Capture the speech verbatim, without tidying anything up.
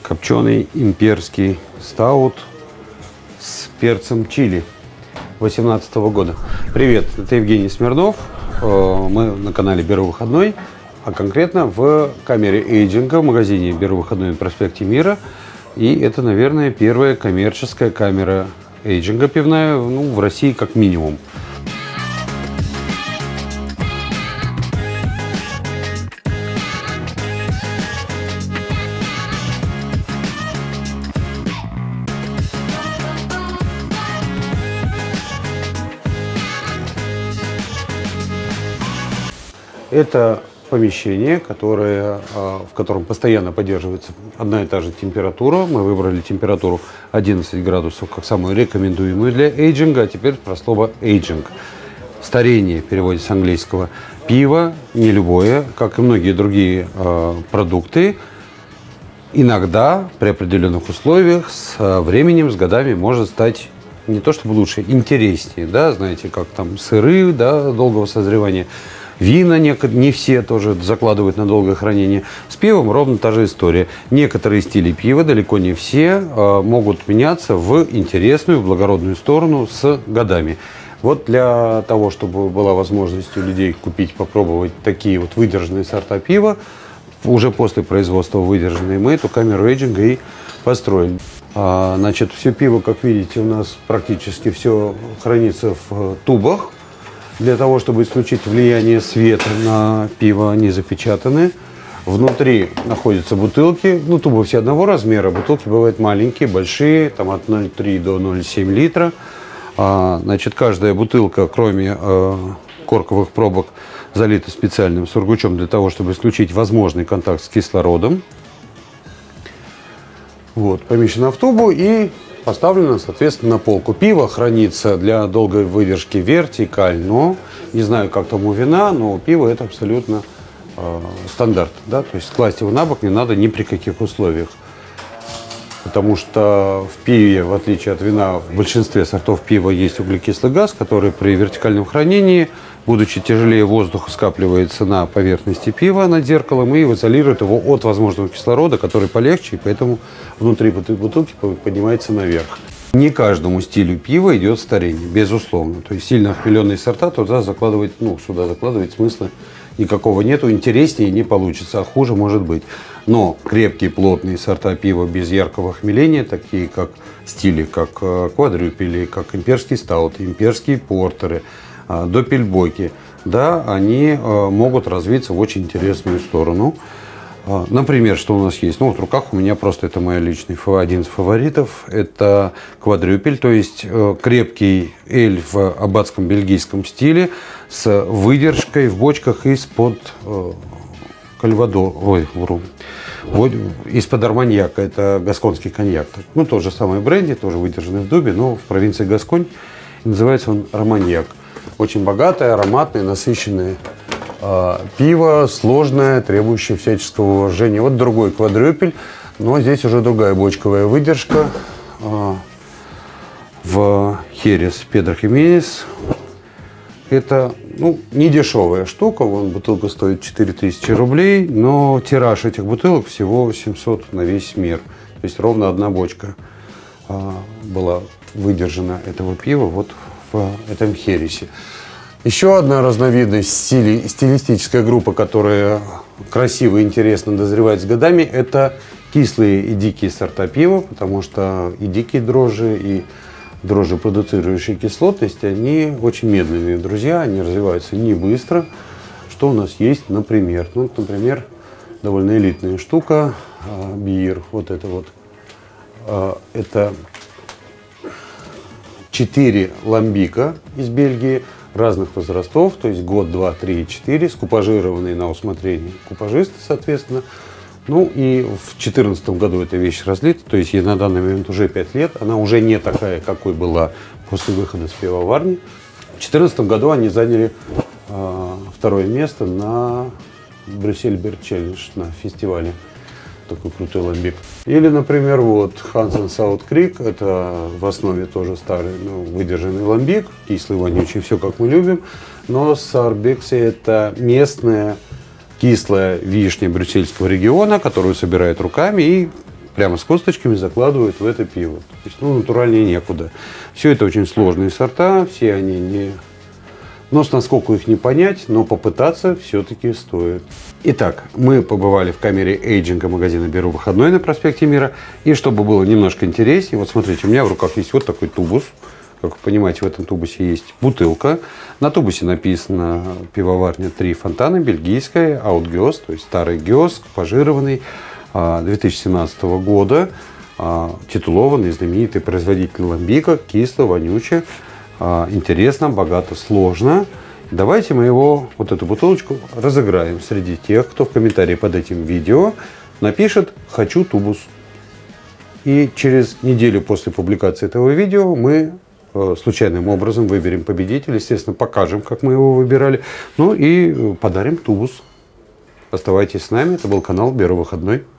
Копченый имперский стаут с перцем чили две тысячи восемнадцатого года. Привет, это Евгений Смирнов. Мы на канале Беру Выходной, а конкретно в камере эйджинга в магазине Беру Выходной на проспекте Мира. И это, наверное, первая коммерческая камера эйджинга пивная, ну, в России как минимум. Это помещение, которое, в котором постоянно поддерживается одна и та же температура. Мы выбрали температуру одиннадцать градусов как самую рекомендуемую для эйджинга. А теперь про слово эйджинг. Старение в переводе с английского. Пиво, не любое, как и многие другие э, продукты, иногда при определенных условиях с временем, с годами может стать не то чтобы лучше, интереснее. Да? Знаете, как там сыры, да, долгого созревания. Вина не, не все тоже закладывают на долгое хранение. С пивом ровно та же история. Некоторые стили пива, далеко не все, э, могут меняться в интересную, в благородную сторону с годами. Вот для того, чтобы была возможность у людей купить, попробовать такие вот выдержанные сорта пива, уже после производства выдержанные, мы эту камеру эйджинга и построили. А, значит, все пиво, как видите, у нас практически все хранится в тубах. Для того, чтобы исключить влияние света на пиво, они запечатаны. Внутри находятся бутылки. Ну, тубы все одного размера. Бутылки бывают маленькие, большие, там от ноль целых три до ноль целых семь литра. А, значит, каждая бутылка, кроме э, корковых пробок, залита специальным сургучом для того, чтобы исключить возможный контакт с кислородом. Вот, помещена в тубу и поставлено, соответственно, на полку. Пиво хранится для долгой выдержки вертикально. Не знаю, как там у вина, но у пива это абсолютно э, стандарт. Да? То есть класть его на бок не надо ни при каких условиях. Потому что в пиве, в отличие от вина, в большинстве сортов пива есть углекислый газ, который при вертикальном хранении, будучи тяжелее воздуха, скапливается на поверхности пива над зеркалом и изолирует его от возможного кислорода, который полегче, и поэтому внутри бутылки поднимается наверх. Не каждому стилю пива идет старение, безусловно. То есть сильно охмеленные сорта туда закладывать, ну, сюда закладывать смысла никакого нету, интереснее не получится, а хуже может быть. Но крепкие, плотные сорта пива без яркого хмеления, такие как стили, как квадрюпели, как имперский стаут, имперские портеры, доппельбоки, да, они могут развиться в очень интересную сторону. Например, что у нас есть? Ну, вот в руках у меня просто это мой личный один из фаворитов. Это квадрюпель, то есть крепкий эль в аббатском бельгийском стиле с выдержкой в бочках из-под кальвадо, ой, вру, вот, из-под арманьяка. Это гасконский коньяк. Ну, тот же самый бренди, тоже выдержанный в дубе, но в провинции Гасконь. Называется он арманьяк. Очень богатое, ароматное, насыщенное э, пиво, сложное, требующее всяческого уважения. Вот другой квадрюпель, но здесь уже другая бочковая выдержка. Э, в Херес Педро Хименес. Это, ну, не дешевая штука. Вон бутылка стоит четыре тысячи рублей, но тираж этих бутылок всего семьсот на весь мир. То есть ровно одна бочка э, была выдержана этого пива вот в этом Хересе. Еще одна разновидность стили, стилистическая группа, которая красиво и интересно дозревает с годами, это кислые и дикие сорта пива, потому что и дикие дрожжи, и дрожжи, продуцирующие кислотность, они очень медленные друзья, они развиваются не быстро. Что у нас есть, например? Ну, например, довольно элитная штука, бир, вот это вот, это четыре ламбика из Бельгии разных возрастов, то есть год, два, три и четыре, скупажированные на усмотрение купажиста, соответственно. Ну и в две тысячи четырнадцатом году эта вещь разлита, то есть ей на данный момент уже пять лет, она уже не такая, какой была после выхода с пивоварни. В две тысячи четырнадцатом году они заняли э, второе место на Брюссель Бир Челлендж, на фестивале. Такой крутой ламбик. Или, например, вот Хансен Саут Крик, это в основе тоже старый, ну, выдержанный ламбик, кислый, вонючий, все как мы любим. Но Сарбекси это местная кислая вишня брюссельского региона, которую собирают руками и прямо с косточками закладывают в это пиво. То есть, ну, натуральнее некуда. Все это очень сложные сорта, все они не... Но с наскоку их не понять, но попытаться все-таки стоит. Итак, мы побывали в камере эйджинга магазина «Беру выходной» на проспекте Мира. И чтобы было немножко интереснее, вот смотрите, у меня в руках есть вот такой тубус. Как вы понимаете, в этом тубусе есть бутылка. На тубусе написано «Пивоварня Три Фонтана», бельгийская, Аутгёс, то есть старый гёс, пожированный, две тысячи семнадцатого года, титулованный, знаменитый производитель ламбика, кисло, вонюче, интересно, богато, сложно. Давайте мы его, вот эту бутылочку, разыграем среди тех, кто в комментарии под этим видео напишет «Хочу тубус». И через неделю после публикации этого видео мы случайным образом выберем победителя, естественно, покажем, как мы его выбирали, ну и подарим тубус. Оставайтесь с нами, это был канал «Беру выходной».